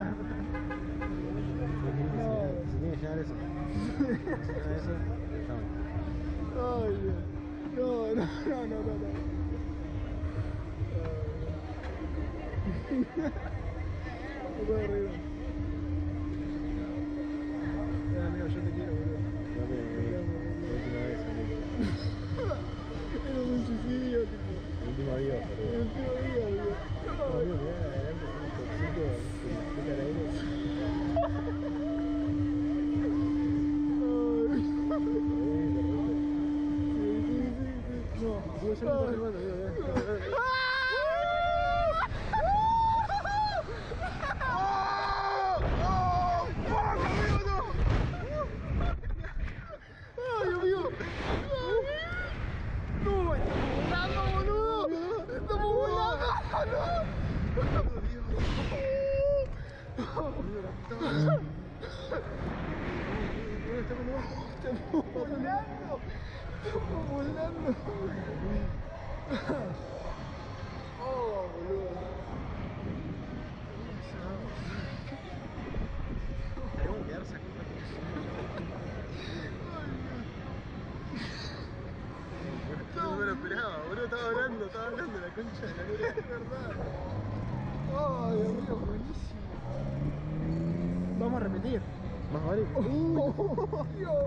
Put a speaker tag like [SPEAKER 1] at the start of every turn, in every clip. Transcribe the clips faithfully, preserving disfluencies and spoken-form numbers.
[SPEAKER 1] Si tiene que llegar eso. Si no eso, estamos.
[SPEAKER 2] Ay, Dios. No, no, no, no, no, no. No puedo reír. Eh, amigo, yo te quiero, boludo.
[SPEAKER 1] No me la última vez, amigo.
[SPEAKER 2] Era un suicidio, tipo.
[SPEAKER 1] El último adiós,
[SPEAKER 2] El
[SPEAKER 1] boludo.
[SPEAKER 2] último día, boludo.
[SPEAKER 1] No, amigo, mirá adelante con un toxito que pica el aire.
[SPEAKER 2] Sí, sí, sí, sí. No,
[SPEAKER 1] Digo, yo no estoy filmando, amigo, mirá.
[SPEAKER 2] ¡Ay, amigo! ¡No! ¡Estamos volando, boludo! ¡Estamos volando! ¡Estamos volando! ¡Estamos volando! ¡Oh, boludo!
[SPEAKER 1] Tenemos que quedarse acá. No me lo esperaba, boludo, estaba hablando, estaba hablando la concha de la luna.
[SPEAKER 2] Es verdad. Ay, amigo, buenísimo. Vamos a repetir.
[SPEAKER 1] Más vale.
[SPEAKER 2] ¡Oh, Dios!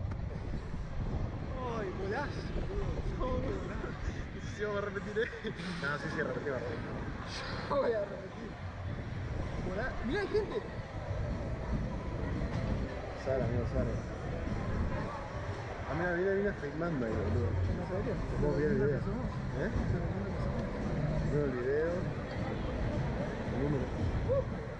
[SPEAKER 2] ¡Ay, volás! No, no,
[SPEAKER 1] No sé si vamos a repetir, eh. No, sí, sí, repetimos, repetimos.
[SPEAKER 2] no voy a repetir. Volás. ¡Mirá, hay gente!
[SPEAKER 1] Sara, amigo, Sara. Ah, mira, viene, viene filmando ahí, boludo.
[SPEAKER 2] ¿No sabés qué?
[SPEAKER 1] ¿Vos vieron el video?
[SPEAKER 2] somos?
[SPEAKER 1] ¿Eh? Veo el video. El número.